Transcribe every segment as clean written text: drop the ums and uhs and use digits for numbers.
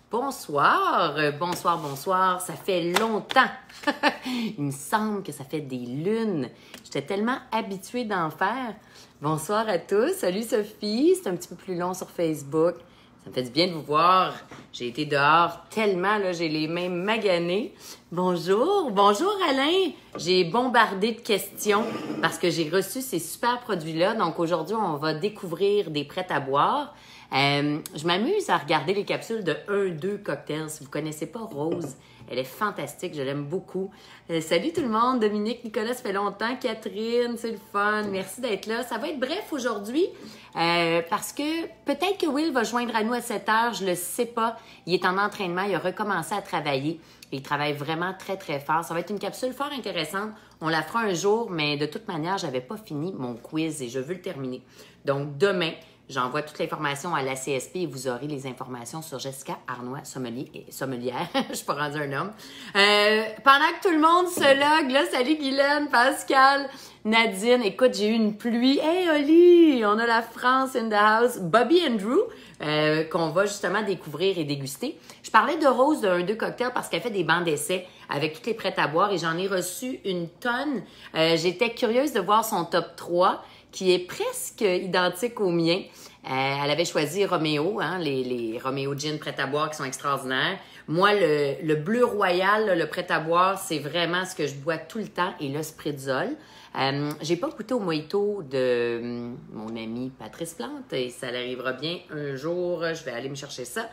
Bonsoir, bonsoir. Ça fait longtemps. Il me semble que ça fait des lunes. J'étais tellement habituée d'en faire. Bonsoir à tous. Salut Sophie. C'est un petit peu plus long sur Facebook. Ça me fait du bien de vous voir. J'ai été dehors tellement, là, j'ai les mains maganées. Bonjour Alain. J'ai bombardé de questions parce que j'ai reçu ces super produits-là. Donc aujourd'hui, on va découvrir des prêts à boire. Je m'amuse à regarder les capsules de 1-2 cocktails. Si vous ne connaissez pas Rose, elle est fantastique, je l'aime beaucoup. Salut tout le monde, Dominique, Nicolas, ça fait longtemps. Catherine, c'est le fun, merci d'être là. Ça va être bref aujourd'hui parce que peut-être que Will va joindre à nous à 7 heures, je le sais pas. Il est en entraînement, il a recommencé à travailler. Il travaille vraiment très, très fort. Ça va être une capsule fort intéressante. On la fera un jour, mais de toute manière, j'avais pas fini mon quiz et je veux le terminer. Donc demain, j'envoie toute l'information à la CSP et vous aurez les informations sur Jessica Arnois, sommelière. Je suis pas rendue un homme. Pendant que tout le monde se log, là, salut Guylaine, Pascal, Nadine. Écoute, j'ai eu une pluie. Hey, Oli, on a la France in the house. Bobby Andrew, qu'on va justement découvrir et déguster. Je parlais de Rose de 1-2 cocktails parce qu'elle fait des bancs d'essai avec toutes les prêts à boire et j'en ai reçu une tonne. J'étais curieuse de voir son top 3 qui est presque identique au mien. Elle avait choisi Roméo, hein, les Roméo Gin prêt à boire qui sont extraordinaires. Moi, le bleu royal, là, le prêt à boire, c'est vraiment ce que je bois tout le temps et le Spritzol. J'ai pas goûté au mojito de mon amie Patrice Plante et ça l'arrivera bien un jour. Je vais aller me chercher ça.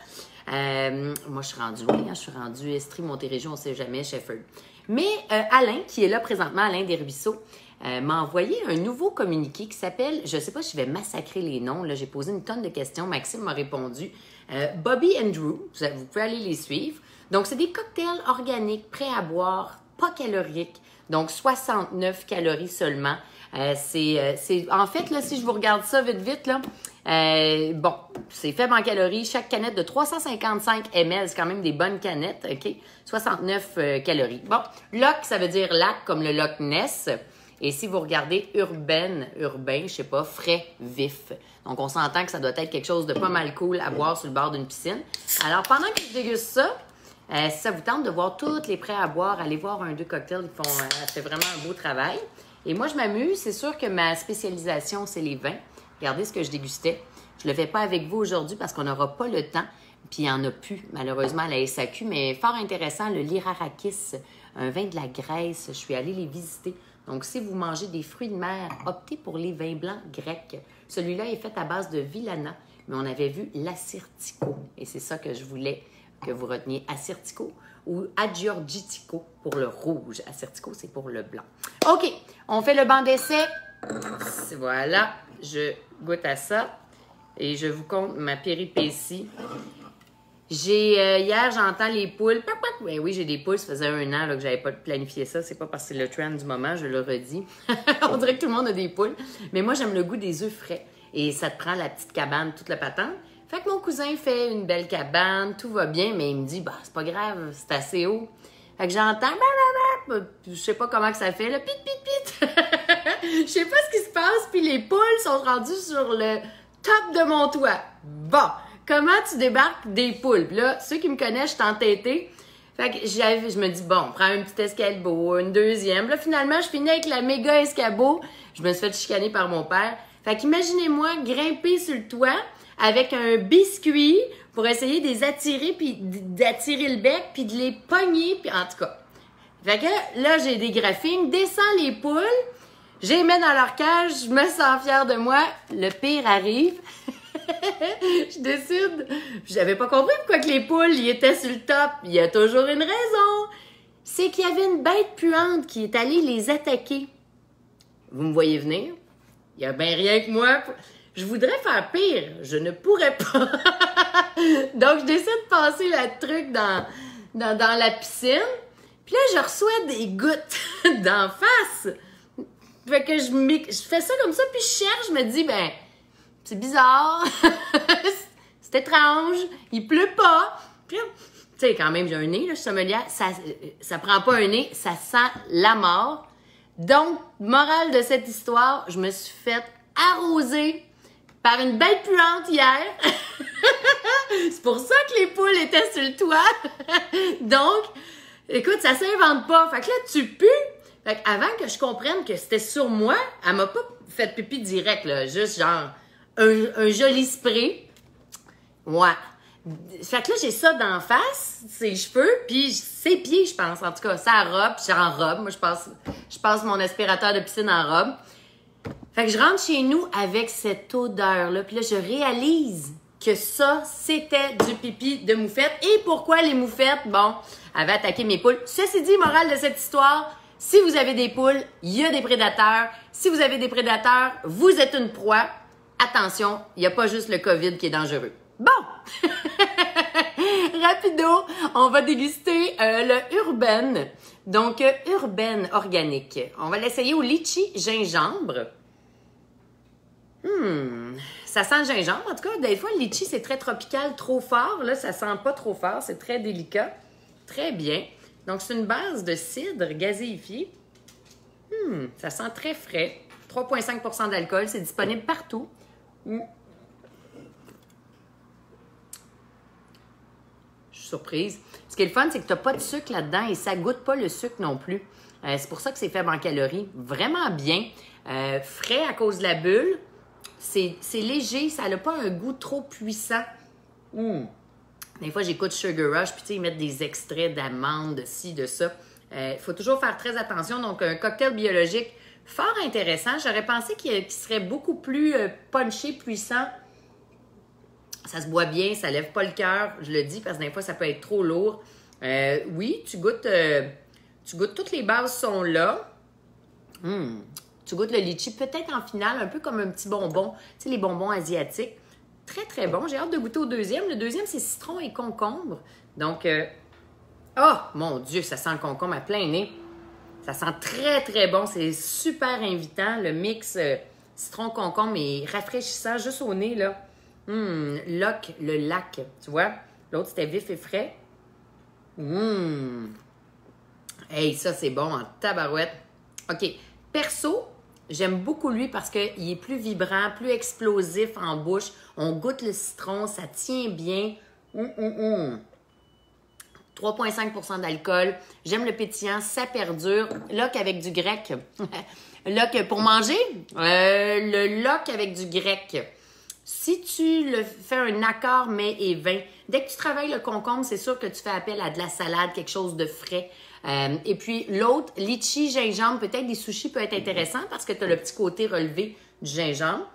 Moi, je suis rendue loin, hein, je suis rendue Estrie, Montérégie, on ne sait jamais, Shefford. Mais Alain, qui est là présentement, Alain Desruisseaux, m'a envoyé un nouveau communiqué qui s'appelle, je ne sais pas si je vais massacrer les noms, là, j'ai posé une tonne de questions, Maxime m'a répondu, Bobby Andrew, vous pouvez aller les suivre. Donc, c'est des cocktails organiques, prêts à boire, pas caloriques, donc 69 calories seulement. En fait, là, si je vous regarde ça vite, là, bon, c'est faible en calories. Chaque canette de 355 ml, c'est quand même des bonnes canettes, OK? 69 calories. Bon, Loch, ça veut dire lac, comme le Loch Ness. Et si vous regardez urbain, je sais pas, frais, vif. Donc, on s'entend que ça doit être quelque chose de pas mal cool à boire sur le bord d'une piscine. Alors, pendant que je déguste ça, si ça vous tente de voir tous les prêts à boire, allez voir 1-2 cocktails, elle fait vraiment un beau travail. Et moi, je m'amuse. C'est sûr que ma spécialisation, c'est les vins. Regardez ce que je dégustais. Je ne le fais pas avec vous aujourd'hui parce qu'on n'aura pas le temps. Puis, il n'y en a plus, malheureusement, à la SAQ. Mais fort intéressant, le Lyrarakis, un vin de la Grèce. Je suis allée les visiter. Donc, si vous mangez des fruits de mer, optez pour les vins blancs grecs. Celui-là est fait à base de Villana, mais on avait vu l'Assyrtiko. Et c'est ça que je voulais que vous reteniez, Assyrtiko ou Aggiorgitico pour le rouge. Assyrtiko, c'est pour le blanc. OK, on fait le banc d'essai. Voilà, je goûte à ça et je vous compte ma péripétie. Hier, j'entends les poules. Ben oui, j'ai des poules. Ça faisait 1 an là, que j'avais pas planifié ça. C'est pas parce que c'est le trend du moment, je le redis. On dirait que tout le monde a des poules. Mais moi, j'aime le goût des œufs frais. Et ça te prend la petite cabane, toute la patente. Fait que mon cousin fait une belle cabane, tout va bien, mais il me dit, bah, c'est pas grave, c'est assez haut. Fait que j'entends, je sais pas comment que ça fait, là, pit, pit, pit. Je sais pas ce qui se passe, puis les poules sont rendues sur le top de mon toit. Bon. Comment tu débarques des poules? Puis là, ceux qui me connaissent, je suis entêtée. Fait que je me dis, bon, prends un petit escabeau, une deuxième. Là, finalement, je finis avec la méga escabeau. Je me suis fait chicaner par mon père. Fait qu'imaginez-moi grimper sur le toit avec un biscuit pour essayer de les attirer, puis d'attirer le bec, puis de les pogner, puis en tout cas. Fait que là, j'ai des graphiques, descends les poules, je les mets dans leur cage, je me sens fière de moi. Le pire arrive. Je décide. J'avais pas compris pourquoi que les poules y étaient sur le top. Il y a toujours une raison. C'est qu'il y avait une bête puante qui est allée les attaquer. Vous me voyez venir? Il y a bien rien que moi. Je voudrais faire pire. Je ne pourrais pas. Donc, je décide de passer le truc dans la piscine. Puis là, je reçois des gouttes d'en face. Fait que je fais ça comme ça, puis je cherche, je me dis, ben, c'est bizarre, c'est étrange, il pleut pas. Puis, tu sais, quand même, j'ai un nez, là, je suis sommelière, ça prend pas un nez, ça sent la mort. Donc, morale de cette histoire, je me suis fait arroser par une bête puante hier. C'est pour ça que les poules étaient sur le toit. Donc, écoute, ça s'invente pas. Fait que là, tu pues. Fait qu'avant que je comprenne que c'était sur moi, elle m'a pas fait pipi direct, là. Juste genre un joli spray. Ouais. Fait que là, j'ai ça d'en face, ses cheveux, puis ses pieds, je pense. En tout cas, sa robe, puis en robe. Moi, je passe mon aspirateur de piscine en robe. Fait que je rentre chez nous avec cette odeur-là. Puis là, je réalise que ça, c'était du pipi de moufette. Et pourquoi les moufettes, bon, avaient attaqué mes poules. Ceci dit, morale de cette histoire, si vous avez des poules, il y a des prédateurs. Si vous avez des prédateurs, vous êtes une proie. Attention, il n'y a pas juste le COVID qui est dangereux. Bon! Rapido, on va déguster le Urbaine. Donc, Urbaine organique. On va l'essayer au litchi gingembre. Ça sent le gingembre. En tout cas, des fois, le litchi, c'est très tropical, trop fort. Là, ça sent pas trop fort. C'est très délicat. Très bien. Donc, c'est une base de cidre gazéifié. Ça sent très frais. 3,5 % d'alcool. C'est disponible partout. Je suis surprise. Ce qui est le fun, c'est que tu n'as pas de sucre là-dedans et ça ne goûte pas le sucre non plus. C'est pour ça que c'est faible en calories. Vraiment bien. Frais à cause de la bulle. C'est léger. Ça n'a pas un goût trop puissant. Des fois, j'écoute Sugar Rush, puis tu sais, ils mettent des extraits d'amandes, de ci, de ça. Il faut toujours faire très attention. Donc, un cocktail biologique fort intéressant. J'aurais pensé qu'il serait beaucoup plus punché, puissant. Ça se boit bien, ça lève pas le cœur. Je le dis parce que des fois, ça peut être trop lourd. Oui, tu goûtes toutes les bases sont là. Tu goûtes le litchi, peut-être en finale, un peu comme un petit bonbon. Tu sais, les bonbons asiatiques. Très, très bon. J'ai hâte de goûter au deuxième. Le deuxième, c'est citron et concombre. Donc, oh, mon Dieu, ça sent le concombre à plein nez. Ça sent très, très bon. C'est super invitant. Le mix citron-concombre est rafraîchissant juste au nez, là. Le lac, tu vois. L'autre, c'était vif et frais. Hey, ça, c'est bon en tabarouette. OK. Perso, j'aime beaucoup lui parce qu'il est plus vibrant, plus explosif en bouche. On goûte le citron, ça tient bien. 3,5 % d'alcool. J'aime le pétillant, ça perdure. Loc avec du grec. Loc pour manger, le loc avec du grec. Si tu le fais un accord mets et vin, dès que tu travailles le concombre, c'est sûr que tu fais appel à de la salade, quelque chose de frais. Et puis l'autre, litchi, gingembre, peut-être des sushis peut être intéressant parce que tu as le petit côté relevé du gingembre.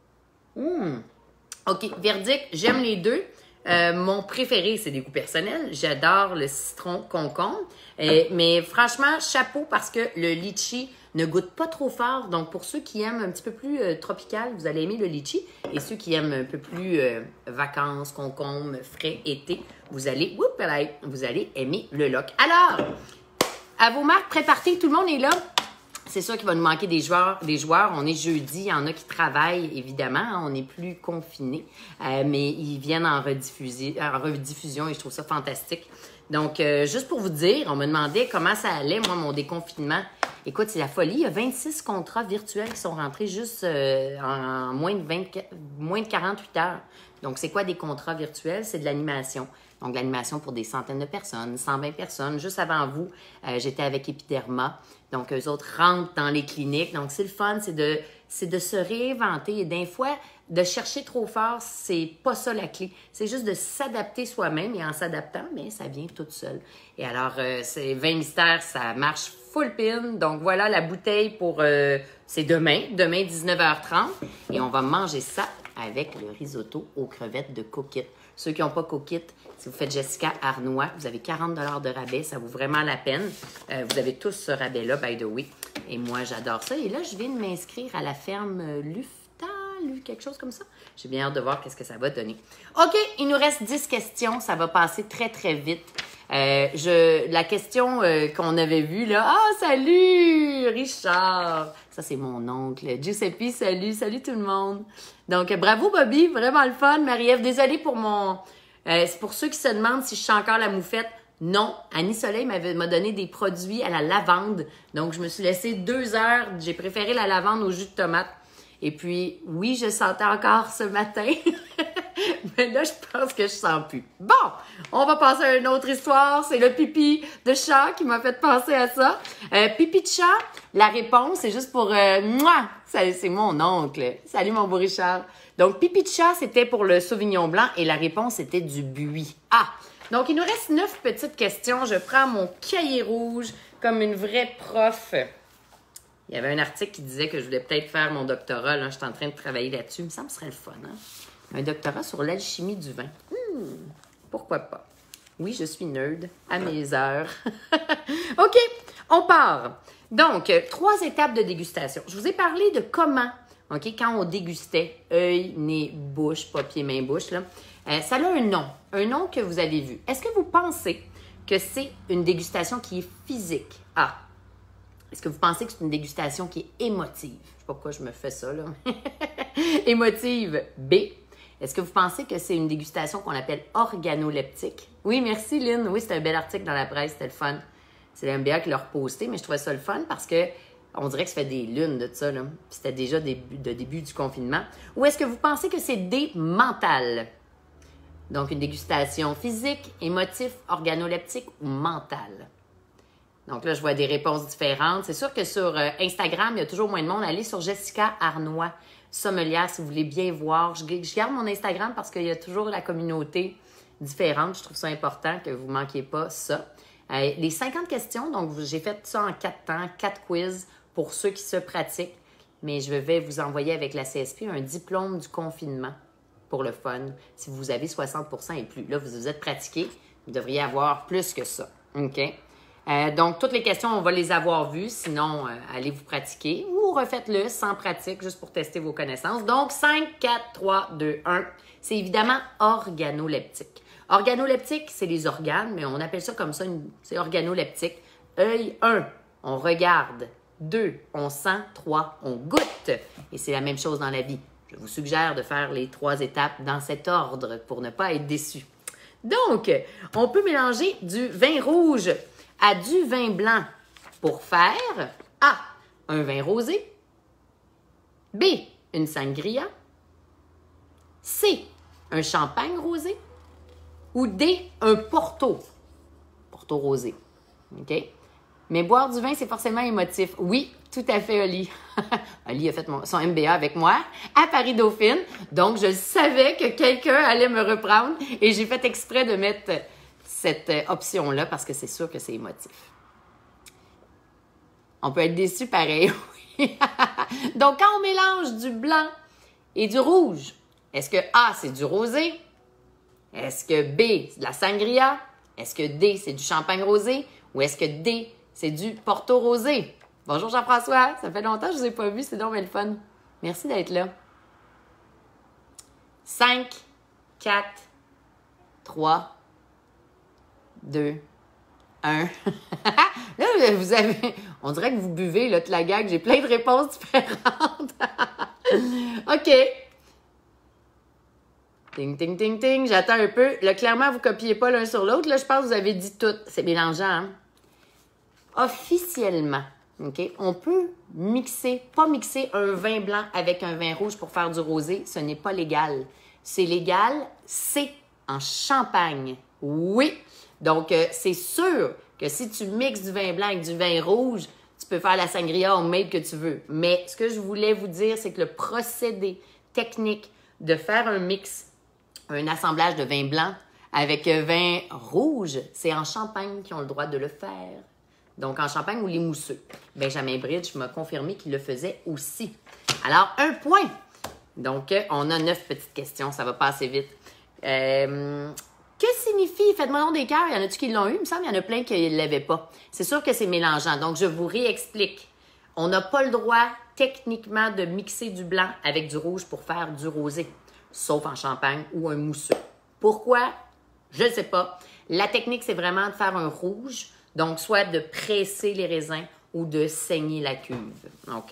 OK, verdict, j'aime les deux. Mon préféré, c'est des goûts personnels. J'adore le citron concombre. Mais franchement, chapeau parce que le litchi ne goûte pas trop fort. Donc, pour ceux qui aiment un petit peu plus tropical, vous allez aimer le litchi. Et ceux qui aiment un peu plus vacances, concombre, frais, été, vous allez aimer le loc. Alors, à vos marques, préparez, tout le monde est là. C'est sûr qu'il va nous manquer des joueurs. On est jeudi, il y en a qui travaillent, évidemment. On n'est plus confinés, mais ils viennent en rediffusion et je trouve ça fantastique. Donc, juste pour vous dire, on me demandait comment ça allait, moi, mon déconfinement. Écoute, c'est la folie. Il y a 26 contrats virtuels qui sont rentrés juste en moins de 48 heures. Donc, c'est quoi des contrats virtuels? C'est de l'animation. Donc, l'animation pour des centaines de personnes, 120 personnes. Juste avant vous, j'étais avec Epiderma. Donc, eux autres rentrent dans les cliniques. Donc, c'est le fun, c'est de se réinventer. Et des fois, de chercher trop fort, c'est pas ça la clé. C'est juste de s'adapter soi-même. Et en s'adaptant, bien, ça vient toute seule. Et alors, c'est 20 mystères, ça marche full pin. Donc, voilà la bouteille pour... c'est demain 19h30. Et on va manger ça avec le risotto aux crevettes de Cookit. Ceux qui n'ont pas Cookit, si vous faites Jessica Arnois, vous avez 40 $ de rabais. Ça vaut vraiment la peine. Vous avez tous ce rabais-là, by the way. Et moi, j'adore ça. Et là, je viens de m'inscrire à la ferme Luftal, quelque chose comme ça. J'ai bien hâte de voir qu'est-ce que ça va donner. OK, il nous reste 10 questions. Ça va passer très, très vite. La question qu'on avait vue, là. Ah, salut, Richard! Ça, c'est mon oncle. Giuseppe, salut tout le monde. Donc, bravo, Bobby. Vraiment le fun. Marie-Ève, désolée pour mon... c'est pour ceux qui se demandent si je suis encore la moufette. Non, Annie Soleil m'a donné des produits à la lavande. Donc, je me suis laissé 2 heures. J'ai préféré la lavande au jus de tomate. Et puis, oui, je sentais encore ce matin. Mais là, je pense que je sens plus. Bon, on va passer à une autre histoire. C'est le pipi de chat qui m'a fait penser à ça. Pipi de chat, la réponse, c'est juste pour... Mouah! C'est mon oncle. Salut, mon beau Richard. Donc, pipi de chat, c'était pour le Sauvignon blanc et la réponse était du buis. Ah! Donc, il nous reste 9 petites questions. Je prends mon cahier rouge comme une vraie prof. Il y avait un article qui disait que je voulais peut-être faire mon doctorat. Là, je suis en train de travailler là-dessus. Il me semble que ce serait le fun, hein? Un doctorat sur l'alchimie du vin. Pourquoi pas? Oui, je suis nerd à mes heures. OK, on part. Donc, 3 étapes de dégustation. Je vous ai parlé de comment, OK, quand on dégustait, œil, nez, bouche, pas pied, main, bouche, là, ça a un nom que vous avez vu. Est-ce que vous pensez que c'est une dégustation qui est physique? A. Est-ce que vous pensez que c'est une dégustation qui est émotive? Je ne sais pas pourquoi je me fais ça, là. Émotive. B. Est-ce que vous pensez que c'est une dégustation qu'on appelle organoleptique? Oui, merci Lynn. Oui, c'est un bel article dans la presse, c'était le fun. C'est le MBA qui l'a reposté, mais je trouvais ça le fun parce que on dirait que ça fait des lunes de ça, là. Puis c'était déjà début du confinement. Ou est-ce que vous pensez que c'est D, mental? Donc, une dégustation physique, émotif, organoleptique ou mentale? Donc là, je vois des réponses différentes. C'est sûr que sur Instagram, il y a toujours moins de monde. Allez sur Jessica Arnois, sommelière, si vous voulez bien voir. Je garde mon Instagram parce qu'il y a toujours la communauté différente. Je trouve ça important que vous ne manquiez pas ça. Les 50 questions, donc j'ai fait ça en 4 temps, 4 quiz pour ceux qui se pratiquent. Mais je vais vous envoyer avec la CSP un diplôme du confinement pour le fun. Si vous avez 60% et plus. Là, vous vous êtes pratiqué, vous devriez avoir plus que ça. OK? Donc, toutes les questions, on va les avoir vues. Sinon, allez vous pratiquer ou refaites-le sans pratique, juste pour tester vos connaissances. Donc, 5, 4, 3, 2, 1. C'est évidemment organoleptique. Organoleptique, c'est les organes, mais on appelle ça comme ça, c'est organoleptique. Œil 1, on regarde. 2, on sent. 3, on goûte. Et c'est la même chose dans la vie. Je vous suggère de faire les 3 étapes dans cet ordre pour ne pas être déçu. Donc, on peut mélanger du vin rouge à du vin blanc pour faire A, un vin rosé, B, une sangria, C, un champagne rosé ou D, un porto rosé. OK? Mais boire du vin, c'est forcément émotif. Oui, tout à fait, Oli. Oli a fait son MBA avec moi à Paris-Dauphine. Donc, je savais que quelqu'un allait me reprendre et j'ai fait exprès de mettre cette option-là parce que c'est sûr que c'est émotif. On peut être déçu pareil. Donc, quand on mélange du blanc et du rouge, est-ce que A, c'est du rosé? Est-ce que B, c'est de la sangria? Est-ce que D, c'est du champagne rosé? Ou est-ce que D, c'est du porto rosé? Bonjour Jean-François, ça fait longtemps que je ne vous ai pas vu, c'est donc bien le fun. Merci d'être là. 5, 4, 3, 2, 1. Là, vous avez... On dirait que vous buvez, là, toute la gag. J'ai plein de réponses différentes. OK. Ting, ting, ting, ting. J'attends un peu. Là, clairement, vous ne copiez pas l'un sur l'autre. Là, je pense que vous avez dit tout. C'est mélangeant, hein? Officiellement, OK, on peut pas mixer un vin blanc avec un vin rouge pour faire du rosé. Ce n'est pas légal. C'est légal, c'est en champagne. Oui. Donc, c'est sûr que si tu mixes du vin blanc avec du vin rouge, tu peux faire la sangria homemade que tu veux. Mais ce que je voulais vous dire, c'est que le procédé technique de faire un mix, un assemblage de vin blanc avec vin rouge, c'est en Champagne qui ont le droit de le faire. Donc, en Champagne ou les mousseux. Benjamin Bridge m'a confirmé qu'il le faisait aussi. Alors, 1 point. Donc, on a 9 petites questions. Ça va pas assez vite. Que signifie, faites-moi nom des cœurs, il y en a-tu qui l'ont eu? Il me semble qu'il y en a plein qui ne l'avaient pas. C'est sûr que c'est mélangeant. Donc, je vous réexplique. On n'a pas le droit, techniquement, de mixer du blanc avec du rouge pour faire du rosé, sauf en Champagne ou un mousseux. Pourquoi? Je ne sais pas. La technique, c'est vraiment de faire un rouge. Donc, soit de presser les raisins ou de saigner la cuve. OK?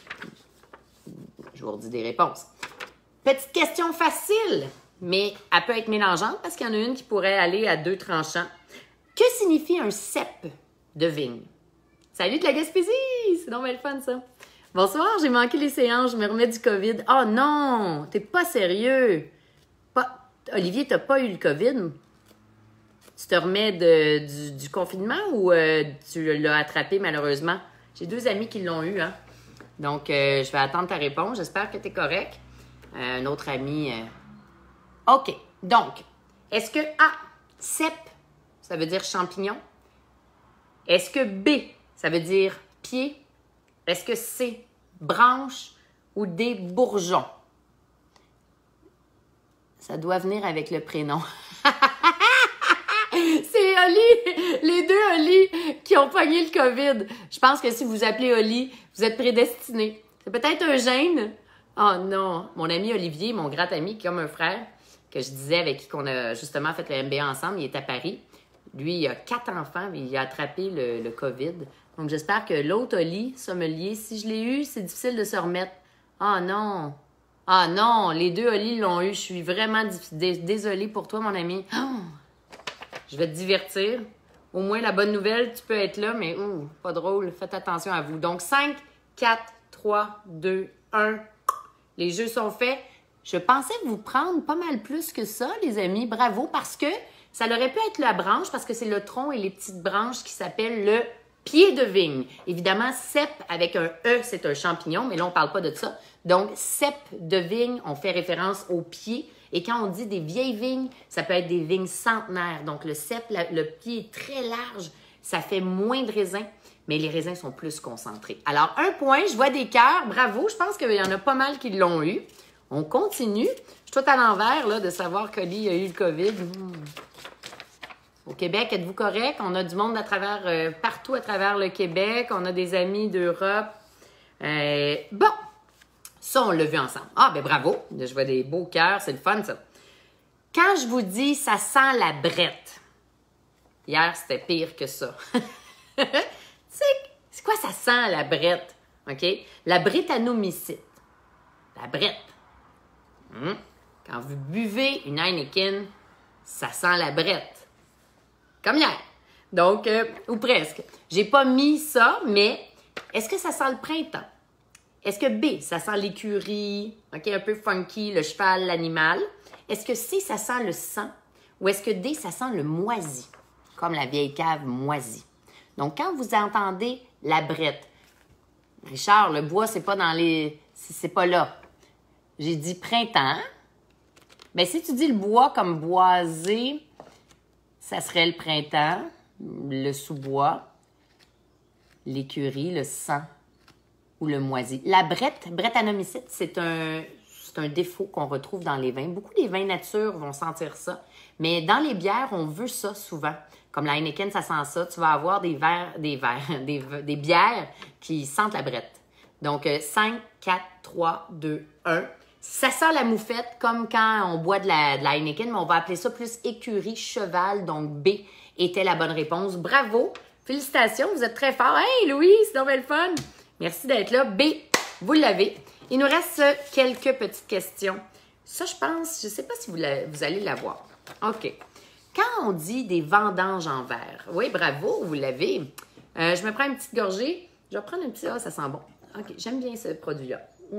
Je vous redis des réponses. Petite question facile, mais elle peut être mélangeante parce qu'il y en a une qui pourrait aller à 2 tranchants. Que signifie un cep de vigne? Salut de la Gaspésie! C'est donc bien le fun, ça. Bonsoir, j'ai manqué les séances, je me remets du COVID. Oh non, t'es pas sérieux. Olivier, t'as pas eu le COVID? Tu te remets du confinement ou tu l'as attrapé malheureusement? J'ai 2 amis qui l'ont eu, hein? Donc, je vais attendre ta réponse. J'espère que tu es correct. Un autre ami. OK. Donc, est-ce que A, cep, ça veut dire champignon? Est-ce que B, ça veut dire pied? Est-ce que C, branche? Ou D, bourgeon? Ça doit venir avec le prénom. C'est Oli, les 2 Oli qui ont pogné le COVID. Je pense que si vous appelez Oli, vous êtes prédestiné. C'est peut-être un gène. Oh non, mon ami Olivier, mon grand ami, qui est comme un frère, que je disais avec qui on a justement fait le MBA ensemble, il est à Paris. Lui, il a 4 enfants, mais il a attrapé le COVID. Donc, j'espère que l'autre Oli, sommelier, si je l'ai eu, c'est difficile de se remettre. Oh non! Ah non, les 2 Oli l'ont eu. Je suis vraiment désolée pour toi, mon ami. Oh! Je vais te divertir. Au moins, la bonne nouvelle, tu peux être là, mais pas drôle. Faites attention à vous. Donc, 5, 4, 3, 2, 1. Les jeux sont faits. Je pensais vous prendre pas mal plus que ça, les amis. Bravo, parce que ça aurait pu être la branche, parce que c'est le tronc et les petites branches qui s'appellent le pied de vigne. Évidemment, cep avec un E, c'est un champignon, mais là, on ne parle pas de ça. Donc, cep de vigne, on fait référence au pied. Et quand on dit des vieilles vignes, ça peut être des vignes centenaires. Donc, le cep, le pied est très large, ça fait moins de raisins, mais les raisins sont plus concentrés. Alors, 1 point, je vois des cœurs, bravo, je pense qu'il y en a pas mal qui l'ont eu. On continue. Je suis tout à l'envers là, de savoir qu'Oli a eu le COVID. Au Québec, êtes-vous correct? On a du monde partout à travers le Québec. On a des amis d'Europe. Bon, ça, on l'a vu ensemble. Ah, ben bravo. Je vois des beaux cœurs. C'est le fun, ça. Quand je vous dis « ça sent la brette », hier, c'était pire que ça. C'est quoi ça sent, la brette? OK? La brétanomycite. La brette. Quand vous buvez une Heineken, ça sent la brette. Comme hier. Donc, ou presque. J'ai pas mis ça, mais est-ce que ça sent le printemps? Est-ce que B, ça sent l'écurie, OK, un peu funky, le cheval, l'animal? Est-ce que C, ça sent le sang? Ou est-ce que D, ça sent le moisi, comme la vieille cave moisie? Donc, quand vous entendez la brette, Richard, le bois, c'est pas dans les... C'est pas là. J'ai dit printemps. Mais si tu dis le bois comme boisé, ça serait le printemps, le sous-bois, l'écurie, le sang ou le moisi. La brétanomycite, c'est un défaut qu'on retrouve dans les vins. Beaucoup des vins nature vont sentir ça. Mais dans les bières, on veut ça souvent. Comme la Heineken, ça sent ça. Tu vas avoir des bières qui sentent la brette. Donc, 5, 4, 3, 2, 1. Ça sent la moufette comme quand on boit de la Heineken, mais on va appeler ça plus écurie, cheval. Donc, B était la bonne réponse. Bravo! Félicitations, vous êtes très fort. Hey, Louis, c'est donc bien le fun! Merci d'être là. B, vous l'avez. Il nous reste quelques petites questions. Ça, je pense, je ne sais pas si vous allez l'avoir. OK. Quand on dit des vendanges en verre, oui, bravo, vous l'avez. Je me prends une petite gorgée. Je vais prendre un petit... Ah, ça sent bon. OK, j'aime bien ce produit-là.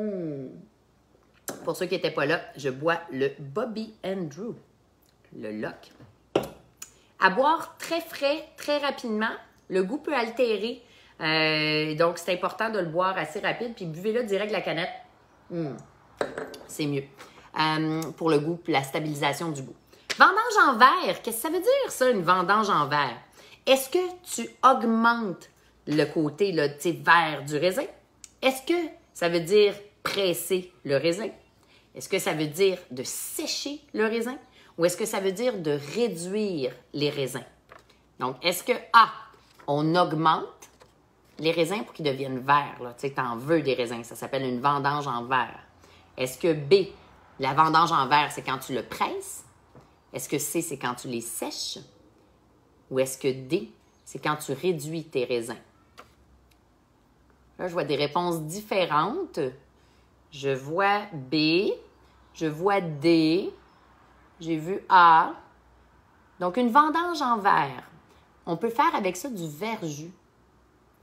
Pour ceux qui n'étaient pas là, je bois le Bobby Andrew, le Lock. À boire très frais, très rapidement. Le goût peut altérer. Donc, c'est important de le boire assez rapide. Puis, buvez-le direct de la canette. C'est mieux. Pour le goût, puis la stabilisation du goût. Vendange en verre. Qu'est-ce que ça veut dire, ça, une vendange en verre? Est-ce que tu augmentes le côté là, vert du raisin? Est-ce que ça veut dire presser le raisin? Est-ce que ça veut dire de sécher le raisin? Ou est-ce que ça veut dire de réduire les raisins? Donc, est-ce que A, on augmente les raisins pour qu'ils deviennent verts? Tu sais, tu en veux des raisins. Ça s'appelle une vendange en verre. Est-ce que B, la vendange en verre, c'est quand tu le presses? Est-ce que C, c'est quand tu les sèches? Ou est-ce que D, c'est quand tu réduis tes raisins? Là, je vois des réponses différentes. Je vois B, je vois D, j'ai vu A. Donc, une vendange en verre. On peut faire avec ça du verjus.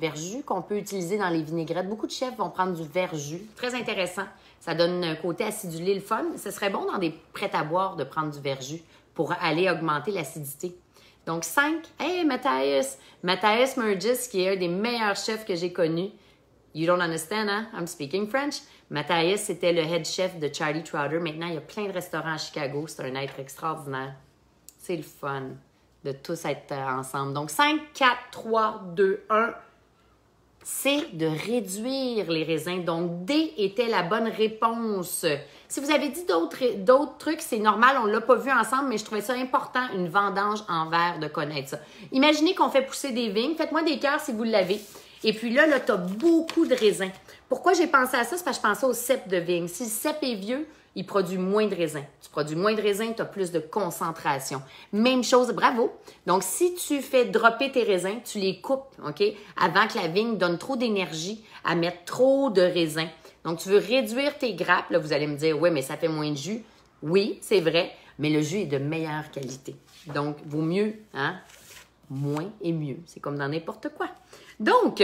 Verjus qu'on peut utiliser dans les vinaigrettes. Beaucoup de chefs vont prendre du verjus. Très intéressant. Ça donne un côté acidulé, le fun. Ce serait bon dans des prêts-à-boire de prendre du verjus pour aller augmenter l'acidité. Donc, 5. Hey, Matthias! Matthias Mergis, qui est un des meilleurs chefs que j'ai connus. You don't understand, hein? I'm speaking French. Matthias, c'était le head chef de Charlie Trouter. Maintenant, il y a plein de restaurants à Chicago. C'est un être extraordinaire. C'est le fun de tous être ensemble. Donc, 5, 4, 3, 2, 1. C'est de réduire les raisins. Donc, D était la bonne réponse. Si vous avez dit d'autres trucs, c'est normal, on ne l'a pas vu ensemble, mais je trouvais ça important, une vendange en verre, de connaître ça. Imaginez qu'on fait pousser des vignes. Faites-moi des cœurs si vous l'avez. Et puis là, tu as beaucoup de raisins. Pourquoi j'ai pensé à ça? C'est parce que je pensais au cep de vigne. Si le cep est vieux, il produit moins de raisins. Tu produis moins de raisins, tu as plus de concentration. Même chose, bravo. Donc, si tu fais dropper tes raisins, tu les coupes, OK? Avant que la vigne donne trop d'énergie à mettre trop de raisins. Donc, tu veux réduire tes grappes. Là, vous allez me dire, oui, mais ça fait moins de jus. Oui, c'est vrai, mais le jus est de meilleure qualité. Donc, vaut mieux, hein? Moins et mieux. C'est comme dans n'importe quoi. Donc,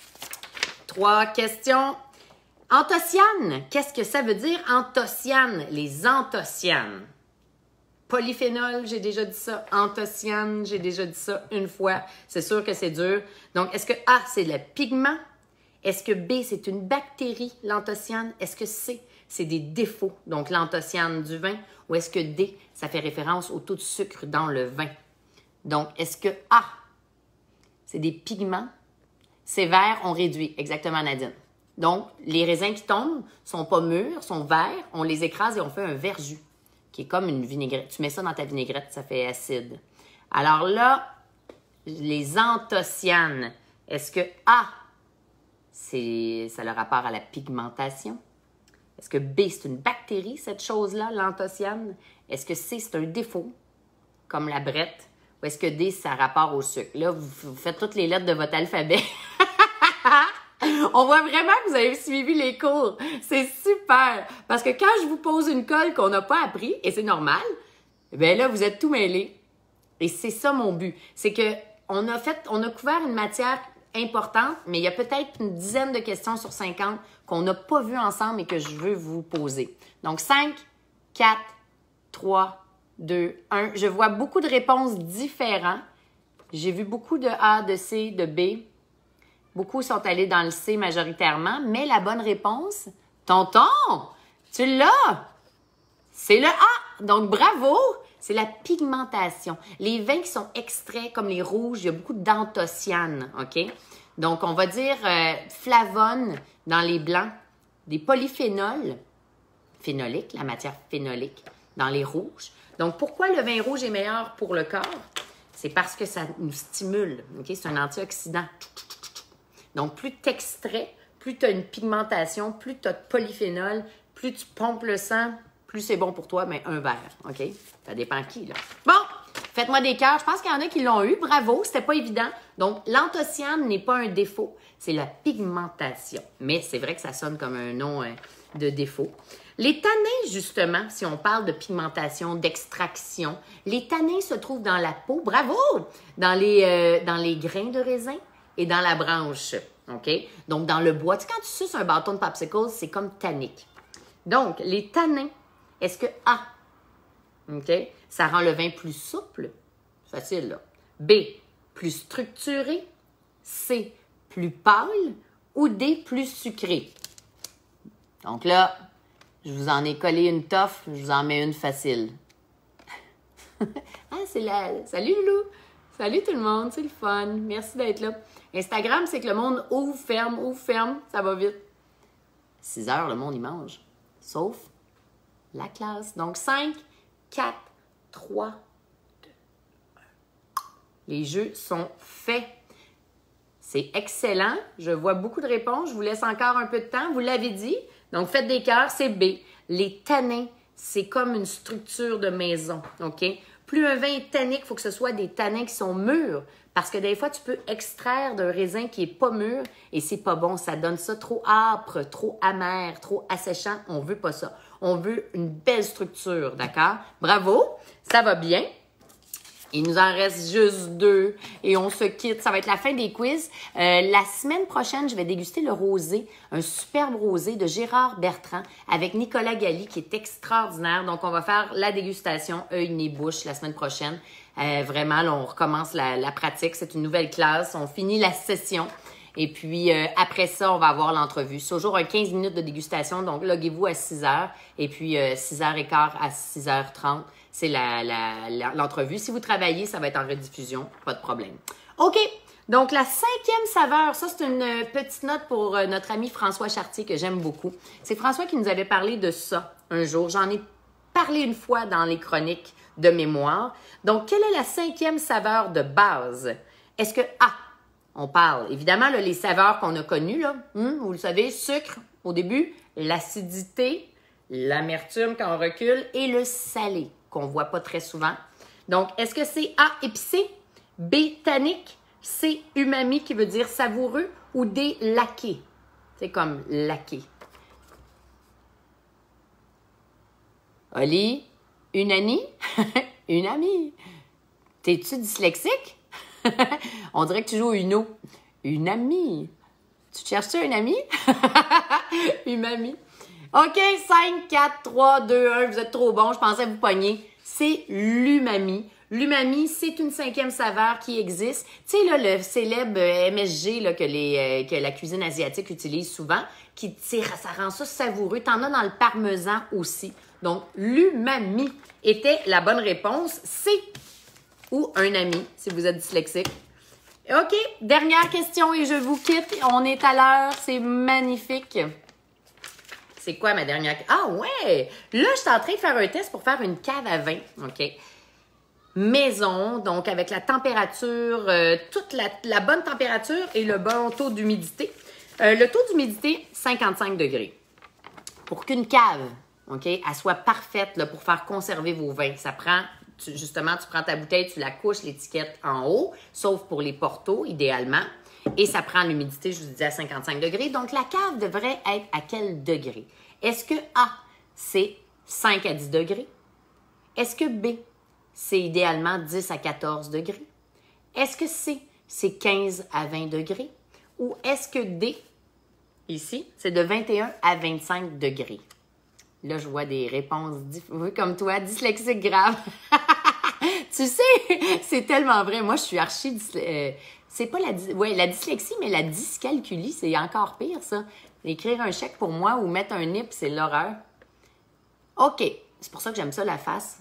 3 questions. Anthocyanes, qu'est-ce que ça veut dire, anthocyanes? Les anthocyanes. Polyphénol, j'ai déjà dit ça. Anthocyanes, j'ai déjà dit ça une fois. C'est sûr que c'est dur. Donc, est-ce que A, c'est le pigment? Est-ce que B, c'est une bactérie, l'anthocyane? Est-ce que C, c'est des défauts, donc l'anthocyane du vin? Ou est-ce que D, ça fait référence au taux de sucre dans le vin? Donc, est-ce que A, c'est des pigments? C'est vert, on réduit. Exactement, Nadine. Donc, les raisins qui tombent sont pas mûrs, sont verts, on les écrase et on fait un verjus, qui est comme une vinaigrette. Tu mets ça dans ta vinaigrette, ça fait acide. Alors là, les anthocyanes, est-ce que A, ça a le rapport à la pigmentation? Est-ce que B, c'est une bactérie, cette chose-là, l'anthocyane? Est-ce que C, c'est un défaut, comme la brette? Ou est-ce que D, ça a rapport au sucre? Là, vous faites toutes les lettres de votre alphabet. On voit vraiment que vous avez suivi les cours. C'est super. Parce que quand je vous pose une colle qu'on n'a pas appris, et c'est normal, bien là, vous êtes tout mêlés. Et c'est ça mon but. C'est que on a couvert une matière importante, mais il y a peut-être une dizaine de questions sur 50 qu'on n'a pas vues ensemble et que je veux vous poser. Donc, 5, 4, 3, 2, 1. Je vois beaucoup de réponses différentes. J'ai vu beaucoup de A, de C, de B. Beaucoup sont allés dans le C majoritairement, mais la bonne réponse, tonton, tu l'as! C'est le A! Donc, bravo! C'est la pigmentation. Les vins qui sont extraits, comme les rouges, il y a beaucoup d'anthocyanes, OK? Donc, on va dire flavones dans les blancs, des polyphénols, phénoliques, la matière phénolique, dans les rouges. Donc, pourquoi le vin rouge est meilleur pour le corps? C'est parce que ça nous stimule, OK? C'est un antioxydant. Donc, plus tu extrais, plus tu as une pigmentation, plus tu as de polyphénol, plus tu pompes le sang, plus c'est bon pour toi, mais un verre, OK? Ça dépend qui, là. Bon, faites-moi des cœurs. Je pense qu'il y en a qui l'ont eu. Bravo, c'était pas évident. Donc, l'anthocyane n'est pas un défaut, c'est la pigmentation. Mais c'est vrai que ça sonne comme un nom de défaut. Les tanins, justement, si on parle de pigmentation, d'extraction, les tanins se trouvent dans la peau, bravo, dans les grains de raisin et dans la branche, OK? Donc, dans le bois. Tu sais, quand tu suces un bâton de popsicle, c'est comme tannique. Donc, les tanins, est-ce que A, OK, ça rend le vin plus souple? Facile, là. B, plus structuré? C, plus pâle? Ou D, plus sucré? Donc là, je vous en ai collé une toffe, je vous en mets une facile. Ah, c'est la... Salut, Loulou! Salut tout le monde, c'est le fun. Merci d'être là. Instagram, c'est que le monde ouvre, ferme, ça va vite. 6 heures, le monde, il mange. Sauf la classe. Donc, 5, 4, 3, 2, 1. Les jeux sont faits. C'est excellent. Je vois beaucoup de réponses. Je vous laisse encore un peu de temps. Vous l'avez dit. Donc, faites des cœurs, c'est B. Les tanins, c'est comme une structure de maison, OK? Plus un vin est tannique, il faut que ce soit des tanins qui sont mûrs. Parce que des fois, tu peux extraire d'un raisin qui n'est pas mûr et c'est pas bon. Ça donne ça trop âpre, trop amer, trop asséchant. On veut pas ça. On veut une belle structure, d'accord? Bravo, ça va bien. Il nous en reste juste 2 et on se quitte. Ça va être la fin des quiz. La semaine prochaine, je vais déguster le rosé, un superbe rosé de Gérard Bertrand avec Nicolas Galli qui est extraordinaire. Donc, on va faire la dégustation œil, nez, bouche la semaine prochaine. Vraiment, là, on recommence la pratique. C'est une nouvelle classe. On finit la session. Et puis, après ça, on va avoir l'entrevue. C'est toujours un 15 minutes de dégustation. Donc, loguez-vous à 6 heures. Et puis, 6h15 à 6h30. C'est l'entrevue. Si vous travaillez, ça va être en rediffusion. Pas de problème. OK. Donc, la 5e saveur, ça, c'est une petite note pour notre ami François Chartier que j'aime beaucoup. C'est François qui nous avait parlé de ça un jour. J'en ai parlé une fois dans les chroniques de mémoire. Donc, quelle est la 5e saveur de base? Est-ce que on parle évidemment là, les saveurs qu'on a connues, là, vous le savez, sucre au début, l'acidité, l'amertume quand on recule et le salé qu'on voit pas très souvent. Donc, est-ce que c'est A, épicé, B, tannique, C, umami qui veut dire savoureux ou D, laqué? C'est comme laqué. Oli, une amie? Une amie. T'es-tu dyslexique? On dirait que tu joues au Uno. Une amie. Tu cherches-tu un ami? Une amie. OK, 5, 4, 3, 2, 1. Vous êtes trop bon. Je pensais vous pogner. C'est l'umami. L'umami, c'est une 5e saveur qui existe. Tu sais, là, le célèbre MSG là, que la cuisine asiatique utilise souvent, qui tire, ça rend ça savoureux. T'en as dans le parmesan aussi. Donc, l'umami était la bonne réponse. C'est ou un ami, si vous êtes dyslexique. OK, dernière question et je vous quitte. On est à l'heure. C'est magnifique. C'est quoi ma dernière... Ah ouais! Là, je suis en train de faire un test pour faire une cave à vin. OK. Maison, donc avec la température, toute la bonne température et le bon taux d'humidité. Le taux d'humidité, 55 degrés. Pour qu'une cave, OK, elle soit parfaite là, pour faire conserver vos vins, ça prend... Justement, tu prends ta bouteille, tu la couches, l'étiquette en haut, sauf pour les portos, idéalement. Et ça prend l'humidité, je vous dis, à 55 degrés. Donc, la cave devrait être à quel degré? Est-ce que A, c'est 5 à 10 degrés? Est-ce que B, c'est idéalement 10 à 14 degrés? Est-ce que C, c'est 15 à 20 degrés? Ou est-ce que D, ici, c'est de 21 à 25 degrés? Là, je vois des réponses comme toi, dyslexique grave. Tu sais, c'est tellement vrai. Moi, je suis archi... c'est pas la dyslexie, mais la dyscalculie, c'est encore pire, ça. Écrire un chèque pour moi ou mettre un nip, c'est l'horreur. OK. C'est pour ça que j'aime ça, la face.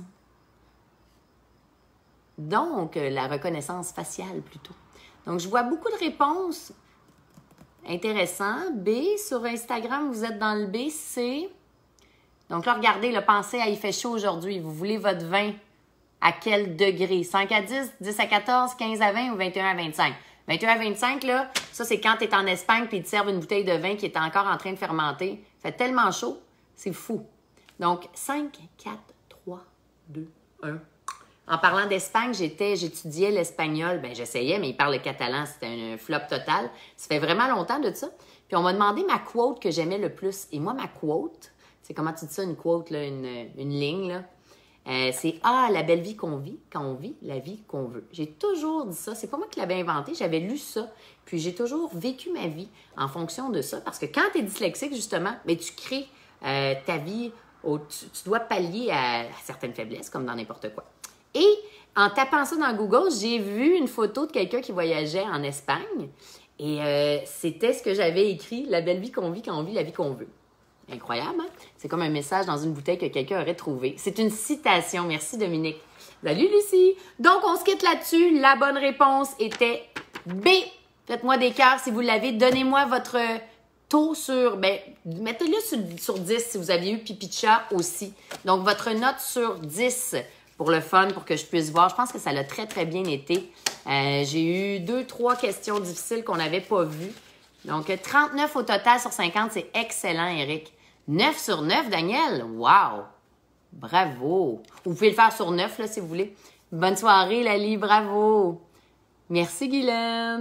Donc, la reconnaissance faciale, plutôt. Donc, je vois beaucoup de réponses. Intéressant. B, sur Instagram, vous êtes dans le B, C. Donc là, regardez, là, pensez à « il fait chaud aujourd'hui ». Vous voulez votre vin à quel degré? 5 à 10, 10 à 14, 15 à 20 ou 21 à 25? 21 à 25, là, ça, c'est quand tu es en Espagne et ils te servent une bouteille de vin qui est encore en train de fermenter. Ça fait tellement chaud, c'est fou. Donc, 5, 4, 3, 2, 1. En parlant d'Espagne, j'étudiais l'espagnol. Ben, j'essayais, mais ils parlent le catalan. C'était un flop total. Ça fait vraiment longtemps de ça. Puis on m'a demandé ma quote que j'aimais le plus. Et moi, ma quote... C'est comment tu dis ça, une quote, là, une ligne, là? C'est « Ah, la belle vie qu'on vit, quand on vit la vie qu'on veut ». J'ai toujours dit ça. C'est pas moi qui l'avais inventé. J'avais lu ça. Puis j'ai toujours vécu ma vie en fonction de ça. Parce que quand tu es dyslexique, justement, mais tu crées ta vie, tu dois pallier à certaines faiblesses, comme dans n'importe quoi. Et en tapant ça dans Google, j'ai vu une photo de quelqu'un qui voyageait en Espagne. Et c'était ce que j'avais écrit « La belle vie qu'on vit quand on vit la vie qu'on veut ». Incroyable, hein? C'est comme un message dans une bouteille que quelqu'un aurait trouvé. C'est une citation. Merci, Dominique. Salut, Lucie. Donc, on se quitte là-dessus. La bonne réponse était B. Faites-moi des cœurs si vous l'avez. Donnez-moi votre taux sur... Ben, mettez-le sur 10 si vous aviez eu pipi de chat aussi. Donc, votre note sur 10 pour le fun, pour que je puisse voir. Je pense que ça l'a très, très bien été. J'ai eu 2-3 questions difficiles qu'on n'avait pas vues. Donc, 39 au total sur 50, c'est excellent, Eric. 9 sur 9, Daniel. Wow! Bravo! Vous pouvez le faire sur 9, là, si vous voulez. Bonne soirée, Lali. Bravo! Merci, Guylaine.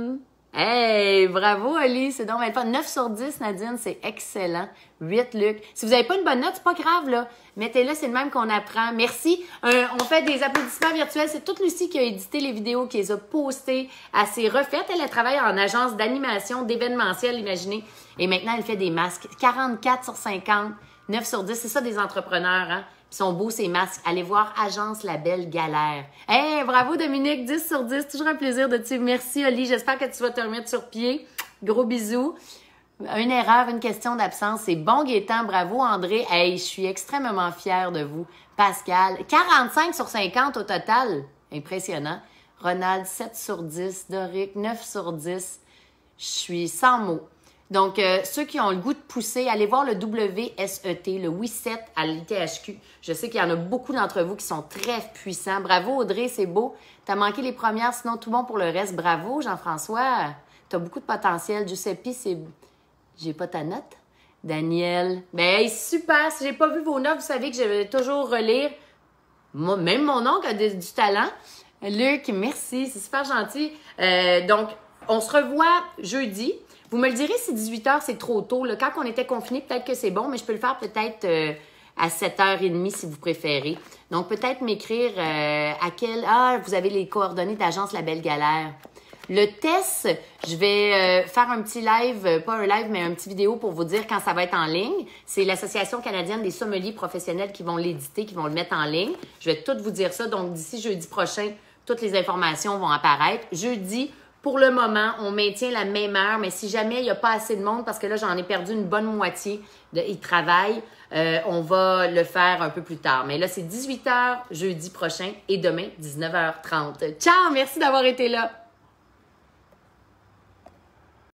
Hey, bravo, Ali, c'est donc bien le fun. 9 sur 10, Nadine, c'est excellent. 8, Luc. Si vous n'avez pas une bonne note, c'est pas grave, là. Mettez-le, c'est le même qu'on apprend. Merci. On fait des applaudissements virtuels. C'est toute Lucie qui a édité les vidéos, qui les a postées. Elle s'est refaite. Elle travaille en agence d'animation, d'événementiel, imaginez. Et maintenant, elle fait des masques. 44 sur 50, 9 sur 10. C'est ça, des entrepreneurs, hein? Ils sont beaux, ces masques. Allez voir Agence La Belle Galère. Hey, bravo Dominique, 10 sur 10. Toujours un plaisir de te suivre. Merci Oli, j'espère que tu vas te remettre sur pied. Gros bisous. Une erreur, une question d'absence. C'est bon Gaétan, bravo André. Hey, je suis extrêmement fière de vous. Pascal, 45 sur 50 au total. Impressionnant. Ronald, 7 sur 10. Doric, 9 sur 10. Je suis sans mots. Donc, ceux qui ont le goût de pousser, allez voir le WSET, le WISET à l'ITHQ. Je sais qu'il y en a beaucoup d'entre vous qui sont très puissants. Bravo Audrey, c'est beau. T'as manqué les premières, sinon tout bon pour le reste. Bravo Jean-François. T'as beaucoup de potentiel. Giuseppe, c'est... J'ai pas ta note. Daniel. Ben, hey, super. Si j'ai pas vu vos notes, vous savez que je vais toujours relire. Moi, même mon oncle a du talent. Luc, merci. C'est super gentil. Donc, on se revoit jeudi. Vous me le direz si 18h, c'est trop tôt. Là. Quand on était confinés, peut-être que c'est bon, mais je peux le faire peut-être à 7h30 si vous préférez. Donc, peut-être m'écrire à quel... Ah, vous avez les coordonnées d'Agence La Belle Galère. Le test, je vais faire un petit live, pas un live, mais un petit vidéo pour vous dire quand ça va être en ligne. C'est l'Association canadienne des sommeliers professionnels qui vont l'éditer, qui vont le mettre en ligne. Je vais tout vous dire ça. Donc, d'ici jeudi prochain, toutes les informations vont apparaître. Jeudi, pour le moment, on maintient la même heure, mais si jamais il n'y a pas assez de monde, parce que là, j'en ai perdu une bonne moitié, ils travaillent, on va le faire un peu plus tard. Mais là, c'est 18h jeudi prochain et demain, 19h30. Ciao! Merci d'avoir été là!